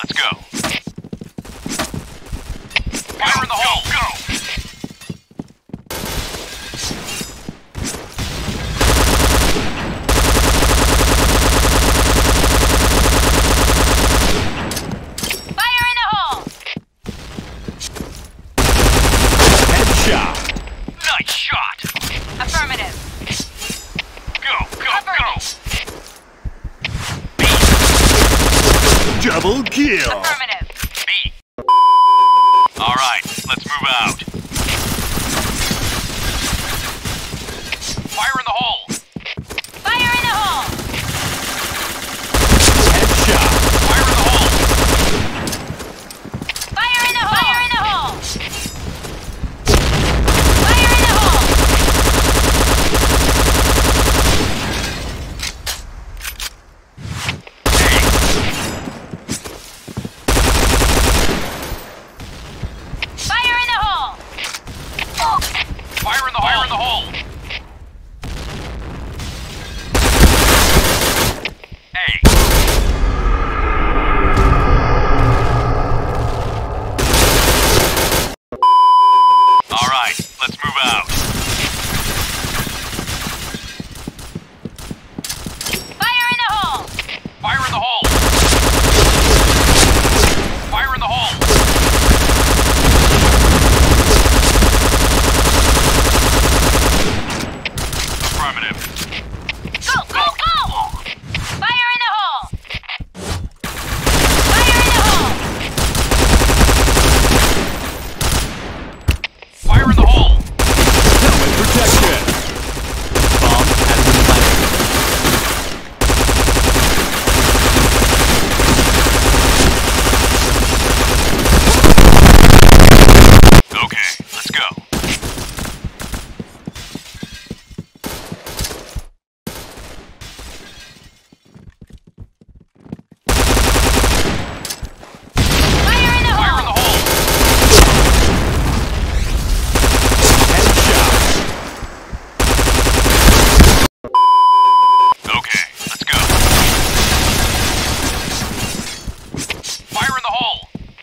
let's go. Fire in the hole, go! Fire in the hole! Headshot! Nice shot! Affirmative. Go, go, Affirmative. go! Double kill! Affirmative. B. Alright, let's move out. Fire in the hole! Fire in the hole! Headshot! Fire in the hole! Fire in the hole! Fire in the hole! Fire in the hole! Fire in the hole! Fire in the hole! Fire in the hole! Hey! Alright, let's move out. Fire in the hole! Fire in the hole! Fire in the hole! Affirmative. Go, go, go! Fire in the hole! Fire in the hole! Fire in the hole! Helmet protection! Bomb has been planted. Okay, let's go. Fire in the Fire in hole! the hole! Headshot! Okay, let's go. Fire in the hole!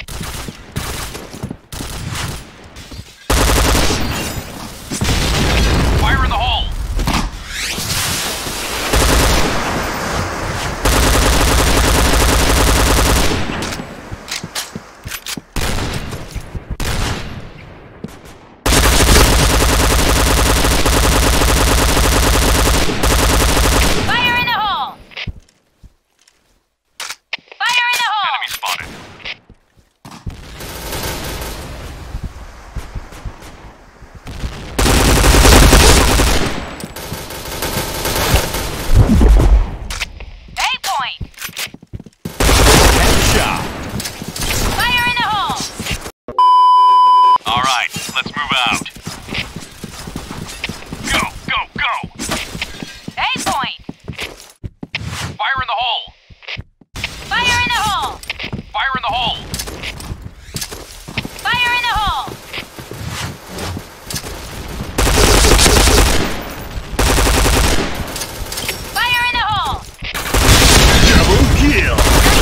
Fire in the hole! Fire in the hole! Fire in the hole! Enemy spotted. A point! Headshot! Fire in the hole! Alright, let's move out. Go, go, go! A point! Fire in the hole! Fire in the hole! Fire in the hole! Fire in the hole! Fire in the hole! Double kill!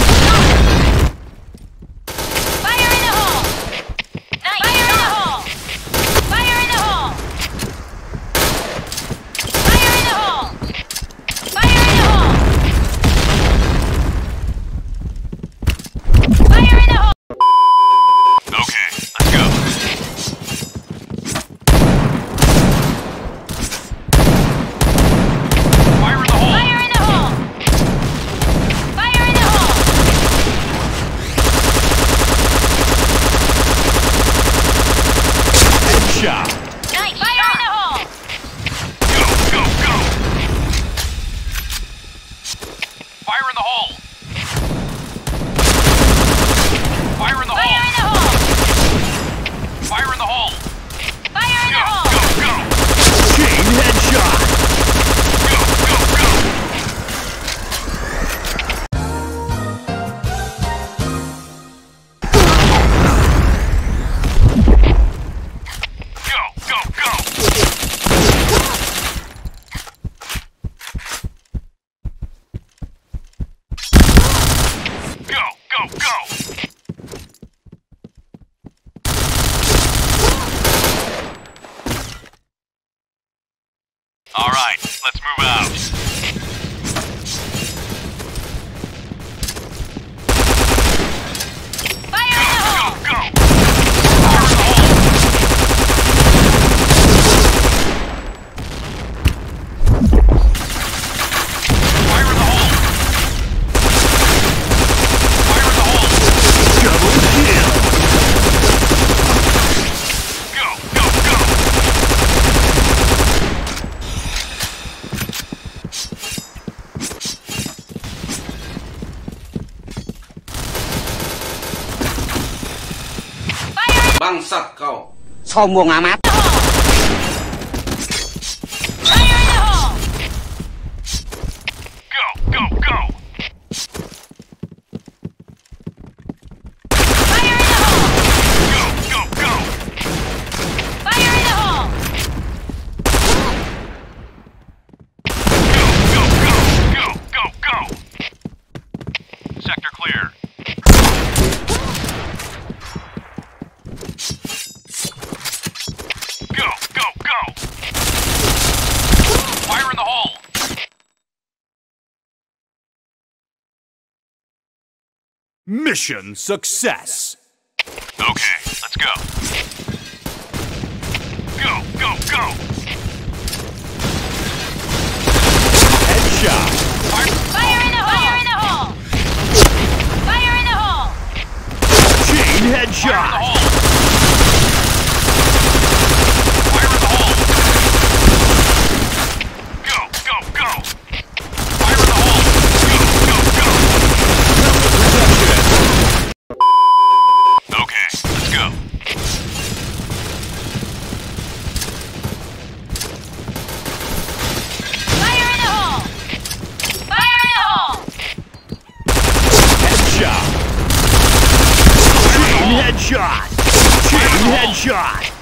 Fire in the hole! Nice. Fire in the hole! Fire in the hole! Fire in the hole! Fire in the hole! Fire in the hole! Okay, let's go. Fire in the hole! Fire in the hole! Fire in the hole! Headshot! Nice. Fire in the hole! Go, go, go! Fire in the hole! Fire in the Fire hole! in the hole! Fire in the hole! Fire in the Go, hole! go, go! Chain headshot! Go, go, go! Go, go, go! Bangsat kau. Sombong amat. Fire in the hole! Go, go, go! Fire in the hole! Go, go, go! Fire in the hole! Go, go, go! Go, go, go! Sector clear. Go, go, go! Fire in the hole! Mission success! Okay, let's go. Go, go, go! Headshot! Fire in the hole! Fire in the hole! Fire in the hole! Chain headshot! Fire in the hole! Go, go, go! Fire in the hole! Go, go, go! Okay, let's go. Fire in the hole! Fire in the hole! Headshot! Chain headshot! Chain headshot!